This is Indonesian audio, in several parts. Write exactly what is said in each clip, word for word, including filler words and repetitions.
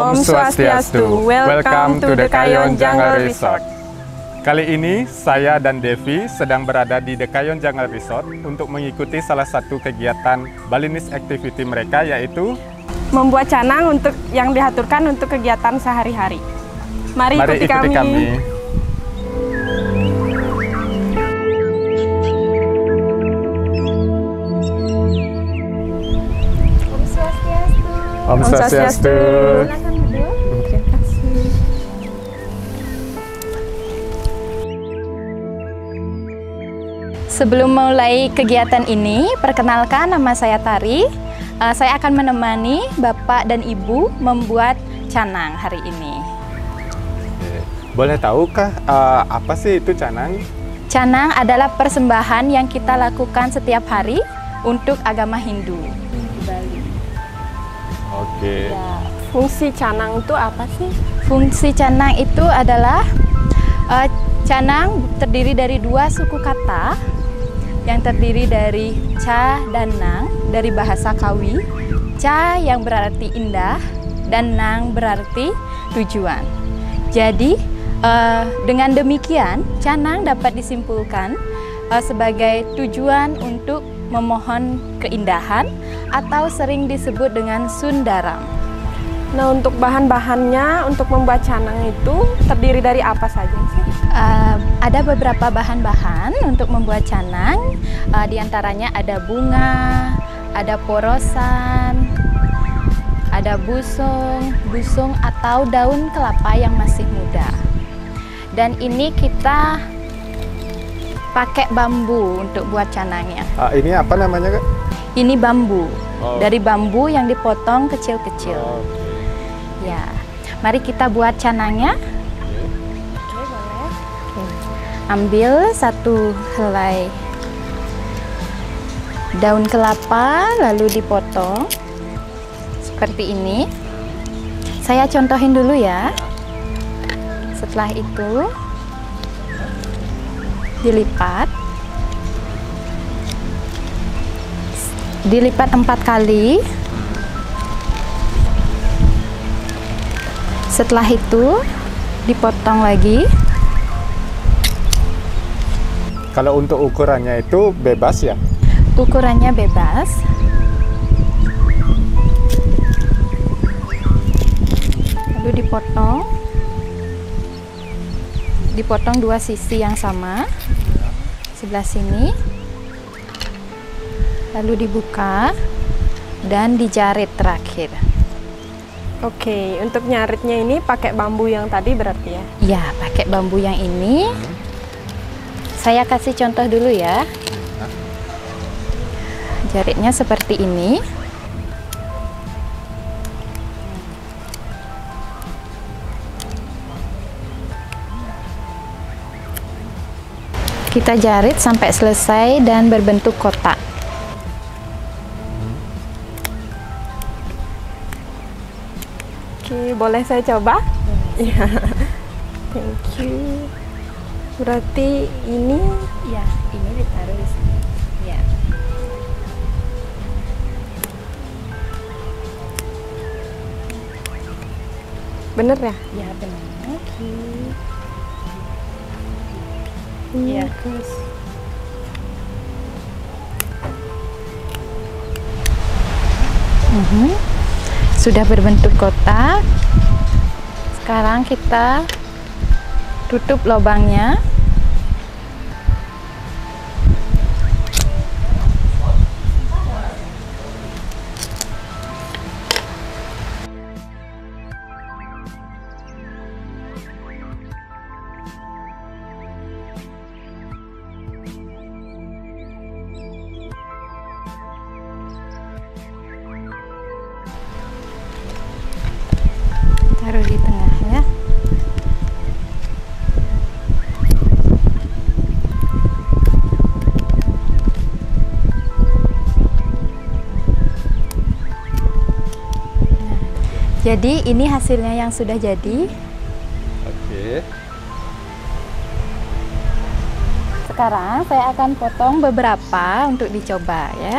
Om Swastiastu. Welcome to the Kayon Jungle Resort. Kali ini saya dan Devi sedang berada di The Kayon Jungle Resort untuk mengikuti salah satu kegiatan Balinese activity mereka, yaitu membuat canang untuk yang diaturkan untuk kegiatan sehari-hari. Mari, Mari ikuti, ikuti kami. kami. Om Swastiastu. Silakan duduk. Terima kasih. Sebelum mulai kegiatan ini, perkenalkan nama saya Tari. Uh, saya akan menemani Bapak dan Ibu membuat canang hari ini. Boleh tahukah uh, apa sih itu canang? Canang adalah persembahan yang kita lakukan setiap hari untuk agama Hindu. Oke. Ya. Fungsi canang itu apa sih? Fungsi canang itu adalah uh, canang terdiri dari dua suku kata yang terdiri dari ca dan nang dari bahasa Kawi. Ca yang berarti indah dan nang berarti tujuan. Jadi uh, dengan demikian canang dapat disimpulkan uh, sebagai tujuan untuk memohon keindahan atau sering disebut dengan sundaram. Nah, untuk bahan-bahannya untuk membuat canang itu terdiri dari apa saja sih? Uh, ada beberapa bahan-bahan untuk membuat canang, uh, diantaranya ada bunga, ada porosan, ada busung, busung atau daun kelapa yang masih muda. Dan ini kita pakai bambu untuk buat canangnya. Uh, ini apa namanya, Kak? Ini bambu, Oh. dari bambu yang dipotong kecil-kecil. Oh. Ya, mari kita buat canangnya. Oke, boleh. Ambil satu helai daun kelapa, lalu dipotong seperti ini. Saya contohin dulu ya. Setelah itu dilipat, dilipat empat kali. Setelah itu dipotong lagi. Kalau untuk ukurannya itu bebas ya? Ukurannya bebas. Lalu dipotong. Dipotong dua sisi yang sama. Sebelah sini. Lalu dibuka dan dijarit terakhir. Oke, untuk nyaritnya ini pakai bambu yang tadi berarti ya? Ya, pakai bambu yang ini. Saya kasih contoh dulu ya. Jaritnya seperti ini. Kita jarit sampai selesai dan berbentuk kotak. Oke, boleh saya coba? Iya. Thank you. Berarti ini Ya, ini ditaruh di sini. Ya. bener ya? Ya, benar. Oke. Ini Iya. bagus. Mhm. Sudah berbentuk kotak. Sekarang kita tutup lubangnya. Taruh di tengah ya. Jadi ini hasilnya yang sudah jadi. Oke. Sekarang saya akan potong beberapa untuk dicoba ya.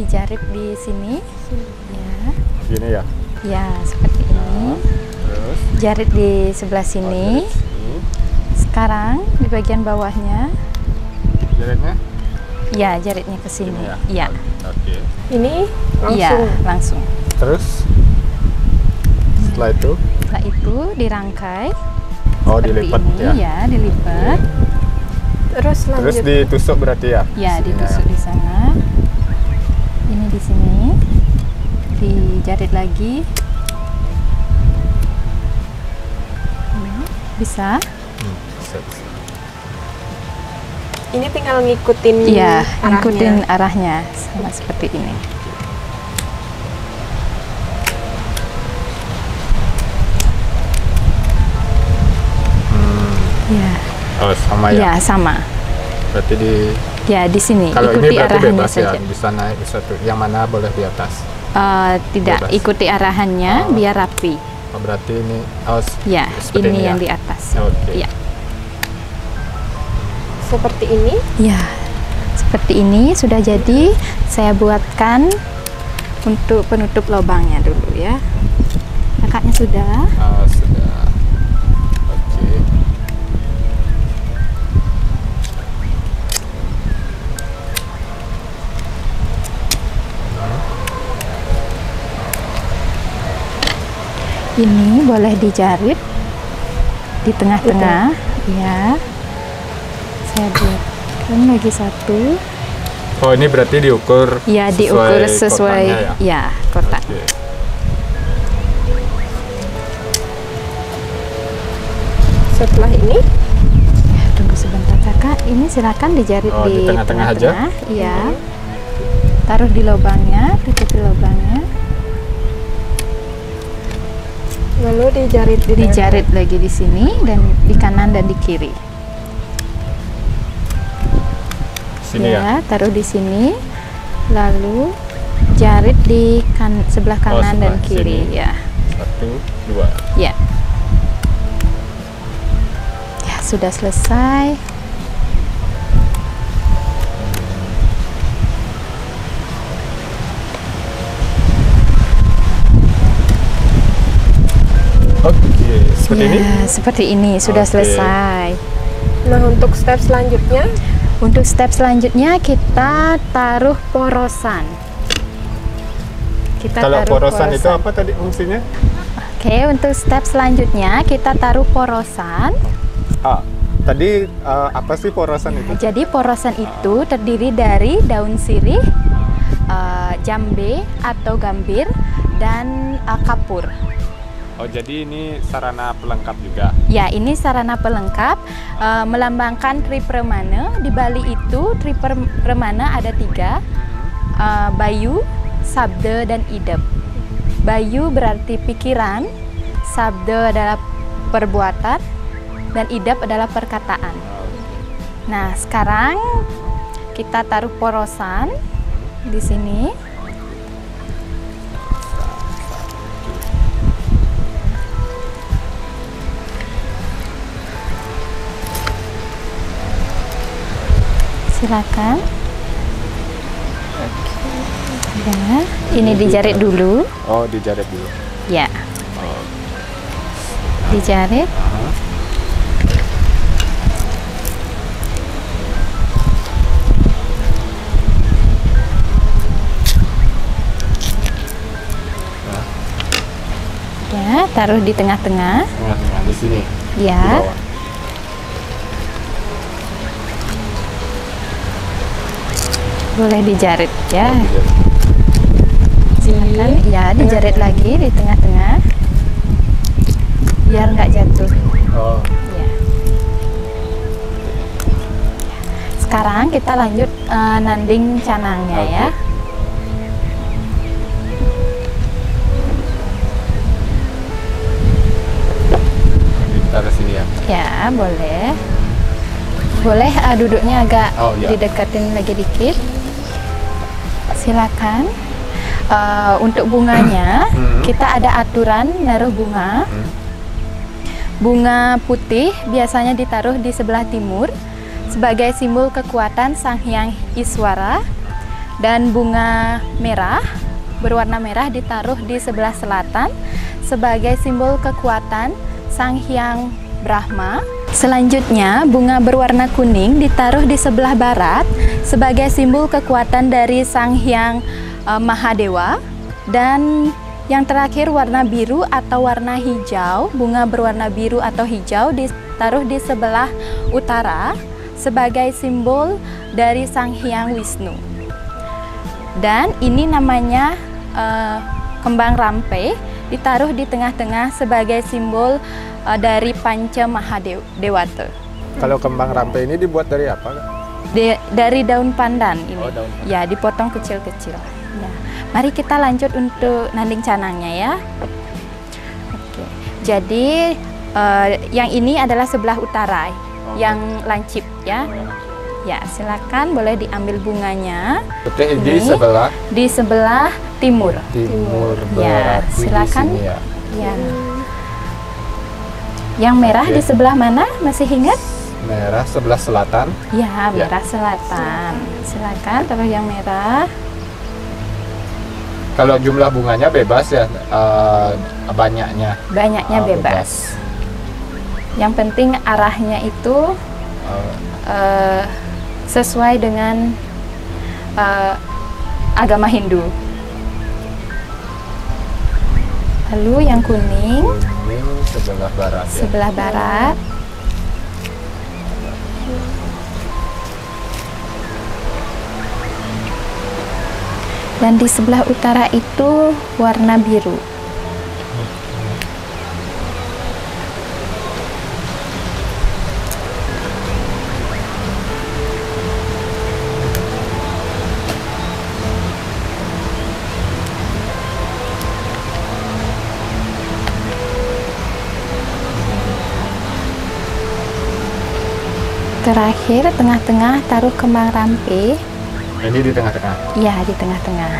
dijarit di sini. Ya. Gini ya. Ya, seperti ini. Terus Jarit di sebelah sini. oh, jarit sini. Sekarang di bagian bawahnya. Jaritnya? Ya, jaritnya ke sini. Gini ya. Iya. Oke. Ini Iya, langsung. langsung. Terus setelah itu Setelah itu dirangkai. oh seperti dilipat ini, ya. ya, dilipat. Terus Terus lanjut. ditusuk berarti ya? Ya, Sininya ditusuk ya. di sana. Ini di sini. Dijarit lagi. Ini, bisa. Hmm, bisa, bisa. Ini tinggal ngikutin Iya, arahnya. ngikutin arahnya sama seperti ini. Hmm. Ya, Oh sama ya. ya sama. Berarti di Ya, di sini kalau ikuti ini berarti arahannya bebas saja. ya, bisa naik bisa tuh. Yang mana boleh di atas? Eh, tidak, Bebas. ikuti arahannya Oh. biar rapi. Oh, berarti ini oh, s- Ya, seperti ini ini yang ya? di atas. Oke. Ya. Seperti ini. Ya, seperti ini sudah jadi. Saya buatkan untuk penutup lubangnya dulu ya. Kakaknya sudah. Ah, sudah. Oke. Ini boleh dijarit di tengah-tengah. Ya. Saya buatkan lagi satu. Oh, ini berarti diukur Ya, sesuai diukur sesuai kotaknya ya? ya kotak. Oke. Setelah ini Ya, tunggu sebentar kakak. Ini silakan dijarit Oh, di di tengah-tengah aja? tengah-tengah. Iya. Taruh di lubangnya, tutupi lubangnya. lalu dijarit di Dijarit lagi di sini dan di kanan dan di kiri. Sini ya. taruh di sini. Lalu jarit di kan sebelah Oh, kanan dan sebelah kiri. sini. Ya. Satu, dua. Ya. Ya, sudah selesai. Oke, seperti ya, ini. seperti ini sudah Oke. selesai. Nah, untuk step selanjutnya Untuk step selanjutnya kita taruh porosan. Kita Kalau taruh porosan itu apa tadi fungsinya? Oke, untuk step selanjutnya kita taruh porosan. Ah, tadi eh, apa sih porosan itu? Jadi porosan itu terdiri dari daun sirih, eh, jambe atau gambir, dan eh, kapur. Oh, jadi ini sarana pelengkap juga. Ya, ini sarana pelengkap eh, melambangkan Tri Permana. Di Bali itu Tri Permana ada tiga, eh, Bayu, Sabda, dan Idep. Bayu berarti pikiran, Sabda adalah perbuatan, dan Idep adalah perkataan. Nah, sekarang kita taruh porosan di sini. Silakan. Ya, ini dijarit dulu. Oh, dijarit dulu. Ya. Dijarit. Ya, taruh di tengah-tengah. Tengah-tengah di sini. Di Ya. bawah. Boleh dijarit ya. Oh, dijarit. Silakan. Ya, dijarit lagi di tengah-tengah. Biar nggak jatuh. Oh, Ya. Sekarang kita lanjut eh, nanding canangnya Oke. ya. ditaruh sini ya. Ya, boleh. Boleh eh, duduknya agak Oh, ya. didekatin lagi dikit. Silakan. Eh, untuk bunganya, Hmm. kita ada aturan naruh bunga. Hmm. Bunga putih biasanya ditaruh di sebelah timur sebagai simbol kekuatan Sang Hyang Iswara. Dan bunga merah berwarna merah ditaruh di sebelah selatan sebagai simbol kekuatan Sang Hyang Brahma. Selanjutnya, bunga berwarna kuning ditaruh di sebelah barat sebagai simbol kekuatan dari Sang Hyang uh, Mahadewa. Dan yang terakhir, warna biru atau warna hijau, bunga berwarna biru atau hijau ditaruh di sebelah utara sebagai simbol dari Sang Hyang Wisnu. Dan ini namanya uh, kembang rampe, ditaruh di tengah-tengah sebagai simbol uh, dari Panca Mahadewata. Kalau kembang rampe ini dibuat dari apa? De, dari daun pandan ini. Oh, daun pandan. Ya, dipotong kecil-kecil. Ya. Mari kita lanjut untuk nanding canangnya ya. Oke. Jadi uh, yang ini adalah sebelah utara, oh, yang lancip ya. Ya, silakan boleh diambil bunganya. Oke, di sebelah di sebelah timur. Timur Ya, berarti silakan. di sini ya. Ya. Yang merah Oke. di sebelah mana? Masih ingat? Merah sebelah selatan. Ya, merah selatan. Silakan taruh yang merah. Kalau jumlah bunganya bebas ya, uh, banyaknya. Banyaknya Ah, bebas. Yang penting arahnya itu Uh, uh, sesuai dengan uh, agama Hindu. Lalu yang kuning kuning sebelah barat ya. sebelah barat. Dan di sebelah utara itu warna biru. Terakhir, tengah-tengah taruh kembang rampe. Ini di tengah-tengah. Ya, di tengah-tengah.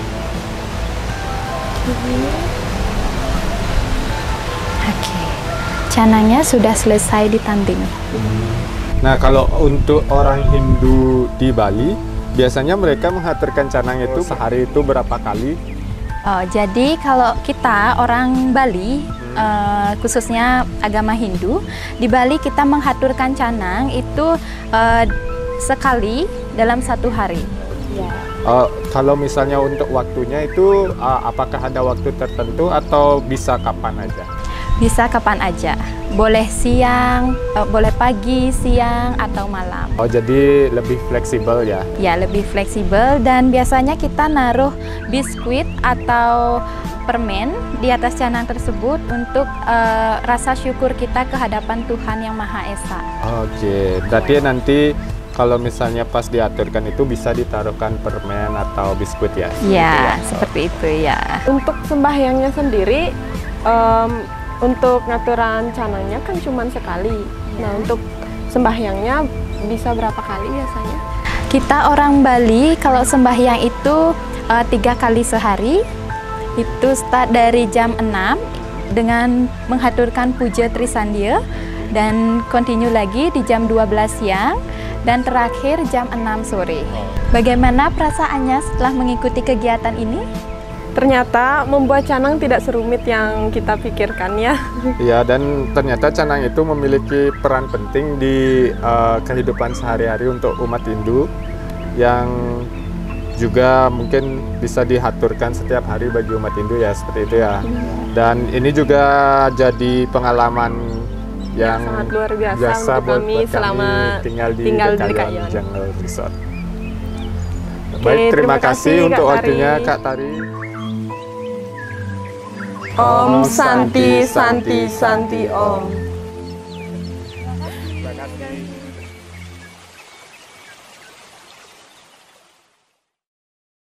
Oke, canangnya sudah selesai ditanding. Nah, kalau untuk orang Hindu di Bali, biasanya mereka menghaturkan canang itu sehari itu berapa kali? Oh, jadi kalau kita orang Bali, eh, khususnya agama Hindu, di Bali kita menghaturkan canang itu eh, sekali dalam satu hari. Ya. Uh, kalau misalnya untuk waktunya itu, uh, apakah ada waktu tertentu atau bisa kapan aja? Bisa kapan aja, boleh siang, eh, boleh pagi, siang, atau malam. Oh, jadi lebih fleksibel ya? Ya, lebih fleksibel, dan biasanya kita naruh biskuit atau permen di atas canang tersebut untuk eh, rasa syukur kita ke hadapan Tuhan Yang Maha Esa. Oke, berarti nanti kalau misalnya pas diaturkan itu bisa ditaruhkan permen atau biskuit ya? Ya, seperti itu ya. Untuk sembahyangnya sendiri, em, untuk ngaturan canangnya kan cuma sekali. Nah, untuk sembahyangnya bisa berapa kali biasanya? Kita orang Bali kalau sembahyang itu eh, tiga kali sehari. Itu start dari jam enam dengan menghaturkan puja Trisandya, dan continue lagi di jam dua belas siang, dan terakhir jam enam sore. Bagaimana perasaannya setelah mengikuti kegiatan ini? Ternyata membuat canang tidak serumit yang kita pikirkan ya. Iya, dan ternyata canang itu memiliki peran penting di uh, kehidupan sehari-hari untuk umat Hindu yang juga mungkin bisa dihaturkan setiap hari bagi umat Hindu ya, seperti itu ya. Dan ini juga jadi pengalaman yang sangat luar biasa, biasa untuk buat, kami buat selama kami tinggal di tinggal di Dekayon Dekayon. Jungle Resort. Oke, Baik, terima, terima kasih kasih, untuk Kak waktunya Tari. Kak Tari. Om Santi Santi Santi Om. Terima kasih.